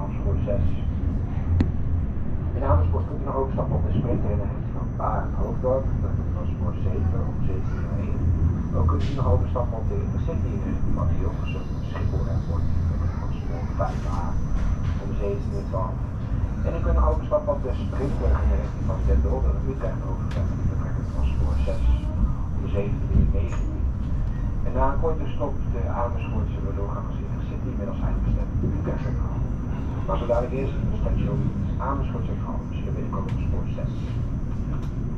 Amersfoort 6. In Amersfoort kunt u nog overstappen op de sprinttraining van Barend Hoofddorp, dat is Amersfoort 7 om 17:01. Ook kunt u nog overstappen op de Intercity van Hilversum, Schiphol Airport, dat is Amersfoort 5A om 17:12. En u kunt nog overstappen op de sprinttraining van Den Dolder, Utrecht Overvecht, dat is Amersfoort 6 om 17:19. En na een korte stop de Amersfoortse doorgang als Intercity middels eindbestemming Utrecht Centraal. Maar zo dadelijk eerst een station Amersfoort Centraal, dus je binnenkort op spoor 6.